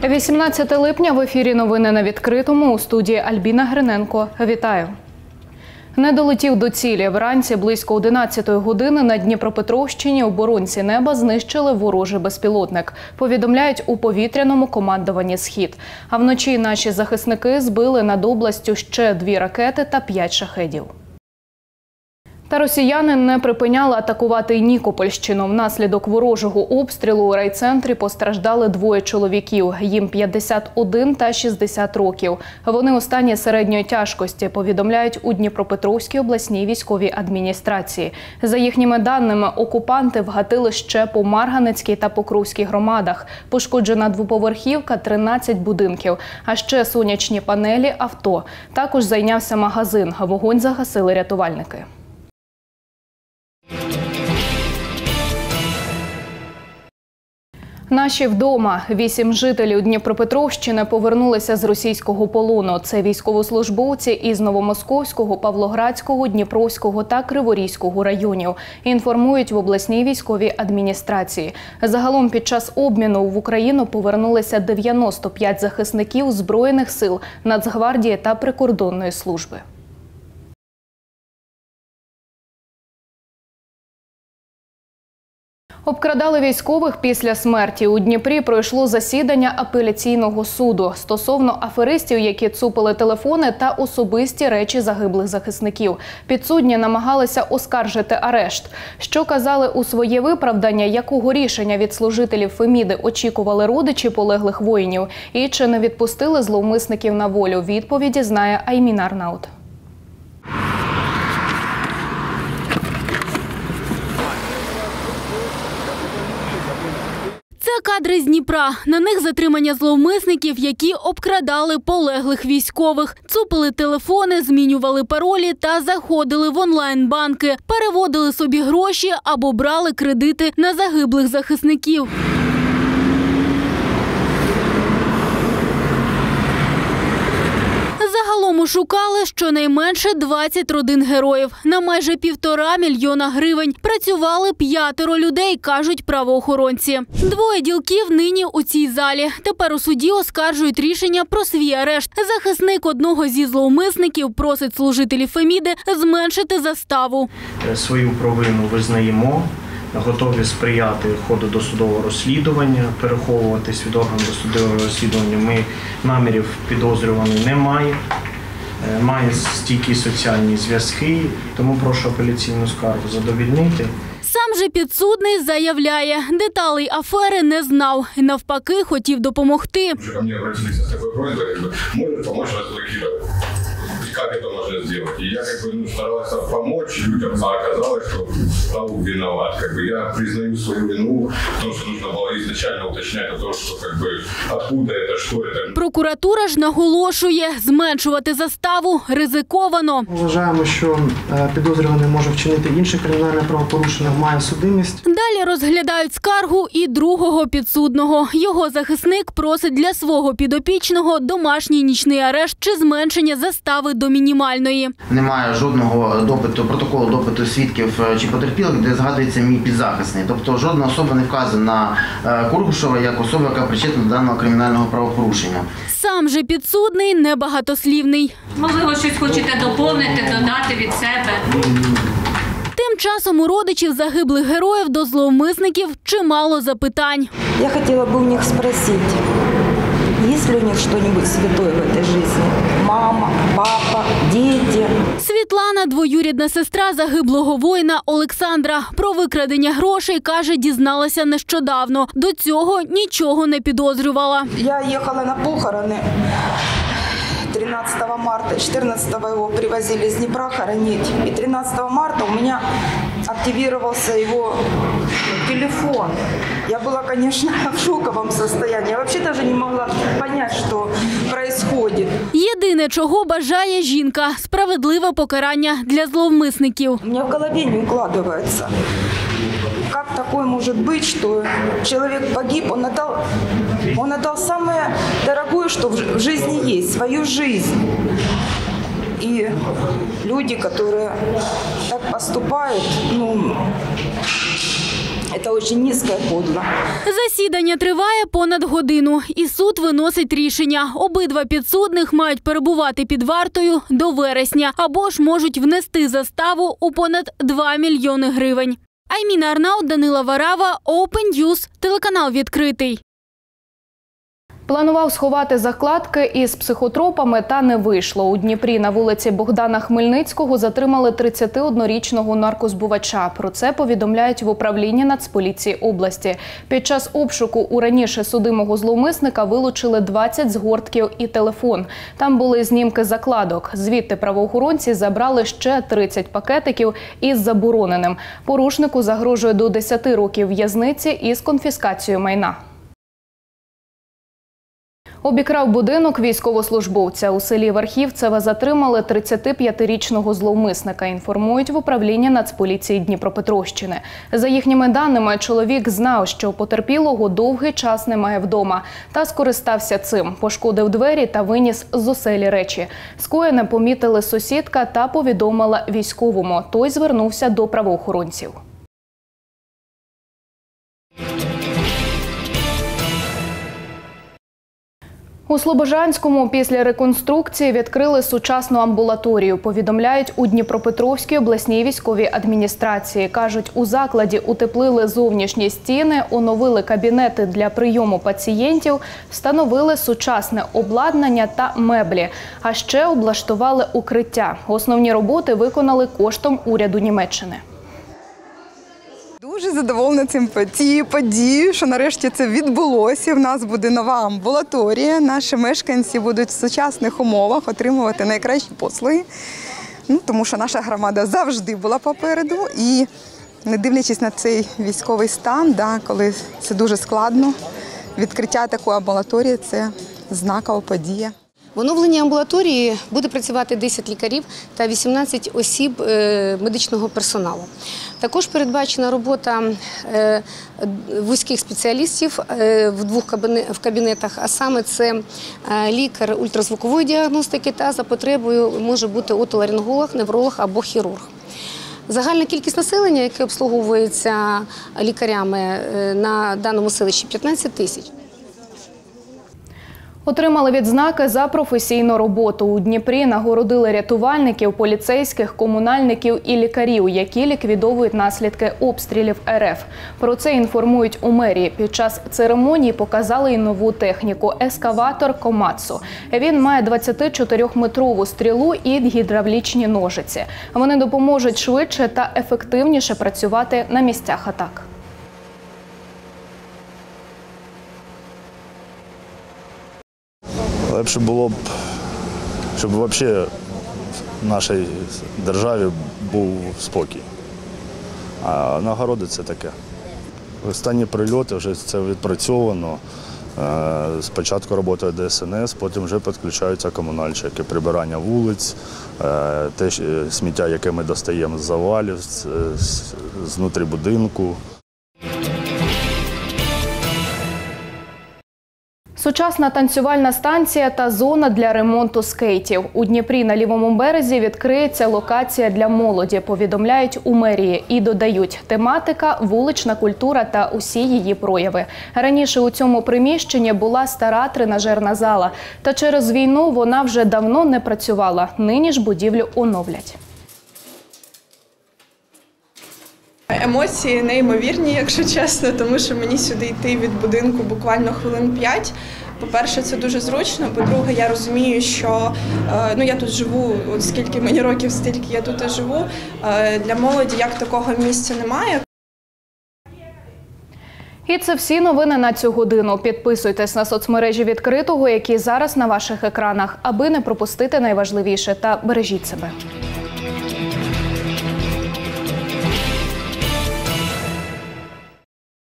18 липня в ефірі «Новини на відкритому», у студії Альбіна Гриненко. Вітаю. Не долетів до цілі. Вранці близько 11-ї години на Дніпропетровщині оборонці неба знищили ворожий безпілотник. Повідомляють у повітряному командуванні «Схід». А вночі наші захисники збили над областю ще 2 ракети та 5 шахедів. Та росіяни не припиняли атакувати й Нікопольщину. Внаслідок ворожого обстрілу у райцентрі постраждали 2 чоловіків. Їм 51 та 60 років. Вони у стані середньої тяжкості, повідомляють у Дніпропетровській обласній військовій адміністрації. За їхніми даними, окупанти вгатили ще по Марганецькій та Покровській громадах. Пошкоджена двоповерхівка, 13 будинків, а ще сонячні панелі, авто. Також зайнявся магазин. Вогонь загасили рятувальники. Наші вдома. 8 жителів Дніпропетровщини повернулися з російського полону. Це військовослужбовці із Новомосковського, Павлоградського, Дніпровського та Криворізького районів. Інформують в обласній військовій адміністрації. Загалом під час обміну в Україну повернулися 95 захисників Збройних сил, Нацгвардії та прикордонної служби. Обкрадали військових після смерті. У Дніпрі пройшло засідання апеляційного суду стосовно аферистів, які цупили телефони та особисті речі загиблих захисників. Підсудні намагалися оскаржити арешт. Що казали у своє виправдання, якого рішення від служителів Феміди очікували родичі полеглих воїнів і чи не відпустили зловмисників на волю, відповіді знає Аймін Арнаут. Це кадри з Дніпра. На них затримання зловмисників, які обкрадали полеглих військових. Цупили телефони, змінювали паролі та заходили в онлайн-банки. Переводили собі гроші або брали кредити на загиблих захисників. Загалом шукали щонайменше 20 родин героїв. На майже 1,5 мільйона гривень. Працювали 5 людей, кажуть правоохоронці. 2 ділків нині у цій залі. Тепер у суді оскаржують рішення про свій арешт. Захисник одного зі зловмисників просить служителів Феміди зменшити заставу. Свою провину визнаємо. Готові сприяти ходу досудового розслідування, переховуватись від органу досудового розслідування. Ми намірів підозрюваний немає, має стійкі соціальні зв'язки, тому прошу апеляційну скаргу задовольнити. Сам же підсудний заявляє, деталей афери не знав і навпаки хотів допомогти. Ко мне обратились с такой просьбой, может помочь разблокировать. Как это можно сделать? И я старался помочь людям, а оказалось, что стал виноват. Я признаю свою вину в том, что нужно было изначально уточнять о том, что откуда это, что это. Прокуратура ж наголошує, зменшувати заставу ризиковано. Вважаємо, що підозрюваний може вчинити інше кримінальне правопорушення, має судимість. Далі розглядають скаргу і другого підсудного. Його захисник просить для свого підопічного домашній нічний арешт чи зменшення застави до мінімальної. Немає жодного допиту, протоколу допиту свідків чи потерпілих, де згадується мій підзахисний. Тобто жодна особа не вказана на Курбушева як особа, яка причетна до даного кримінального правопорушення. Сам же підсудний небагатослівний. Можливо, щось хочете доповнити, додати від себе? Тим часом у родичів загиблих героїв до зловмисників чимало запитань. Я хотіла б у них спросити, є ли у них щось святое в цій житті? Мама, папа, діти. Світлана, двоюрідна сестра загиблого воїна Олександра. Про викрадення грошей, каже, дізналася нещодавно. До цього нічого не підозрювала. Я їхала на похорони 13 марта, 14-го его привозили из Днепра хоронить. И 13 марта у меня активировался его телефон. Я была, конечно, в шоковом состоянии. Я вообще даже не могла понять, что происходит. Єдине, чого бажає жінка – справедливе покарання для зловмисників. У меня в голове не укладывается. Как такое может быть, что человек погиб, он отдал самое дорогое, что в жизни есть, свою жизнь. И люди, которые так поступают, Это очень низко и подло. Засідання триває понад годину, і суд виносить рішення. Обидва підсудних мають перебувати під вартою до вересня, або ж можуть внести заставу у понад 2 мільйони гривень. Айміна Арнаут, Данила Варава, Open News, телеканал «Відкритий». Планував сховати закладки із психотропами, та не вийшло. У Дніпрі на вулиці Богдана Хмельницького затримали 31-річного наркозбувача. Про це повідомляють в управлінні Нацполіції області. Під час обшуку у раніше судимого зловмисника вилучили 20 згортків і телефон. Там були знімки закладок. Звідти правоохоронці забрали ще 30 пакетиків із забороненим. Порушнику загрожує до 10 років в'язниці із конфіскацією майна. Обікрав будинок військовослужбовця. У селі Верхівцеве затримали 35-річного зловмисника, інформують в управлінні Нацполіції Дніпропетровщини. За їхніми даними, чоловік знав, що потерпілого довгий час немає вдома, та скористався цим. Пошкодив двері та виніс з оселі речі. Скоєне помітили сусідка та повідомила військовому. Той звернувся до правоохоронців. У Слобожанському після реконструкції відкрили сучасну амбулаторію, повідомляють у Дніпропетровській обласній військовій адміністрації. Кажуть, у закладі утеплили зовнішні стіни, оновили кабінети для прийому пацієнтів, встановили сучасне обладнання та меблі, а ще облаштували укриття. Основні роботи виконали коштом уряду Німеччини. Дуже задоволена цією подією, що нарешті це відбулося. В нас буде нова амбулаторія. Наші мешканці будуть в сучасних умовах отримувати найкращі послуги. Тому що наша громада завжди була попереду. І не дивлячись на цей військовий стан, коли це дуже складно, відкриття такої амбулаторії – це знакова подія. В оновленій амбулаторії буде працювати 10 лікарів та 18 осіб медичного персоналу. Також передбачена робота вузьких спеціалістів в кабінетах, а саме це лікар ультразвукової діагностики та за потребою може бути отоларинголог, невролог або хірург. Загальна кількість населення, яке обслуговується лікарями на даному селищі – 15 тисяч. Отримали відзнаки за професійну роботу. У Дніпрі нагородили рятувальників, поліцейських, комунальників і лікарів, які ліквідовують наслідки обстрілів РФ. Про це інформують у мерії. Під час церемонії показали й нову техніку – ескаватор «Комацу». Він має 24-метрову стрілу і гідравлічні ножиці. Вони допоможуть швидше та ефективніше працювати на місцях атак. Лепше було б, щоб взагалі в нашій державі був спокій. А нагороди – це таке. Останні прильоти вже це відпрацьовано. Спочатку працює ДСНС, потім вже підключаються комунальщики. Прибирання вулиць, те сміття, яке ми достаємо з завалів, знутрі будинку. Сучасна танцювальна станція та зона для ремонту скейтів. У Дніпрі на лівому березі відкриється локація для молоді, повідомляють у мерії. І додають, тематика – вулична культура та усі її прояви. Раніше у цьому приміщенні була стара тренажерна зала. Та через війну вона вже давно не працювала. Нині ж будівлю оновлять. Емоції неймовірні, якщо чесно, тому що мені сюди йти від будинку буквально хвилин 5. По-перше, це дуже зручно. По-друге, я розумію, що я тут живу, от скільки мені років, стільки я тут і живу. Для молоді як такого місця немає. І це всі новини на цю годину. Підписуйтесь на соцмережі «Відкритого», які зараз на ваших екранах, аби не пропустити найважливіше. Та бережіть себе.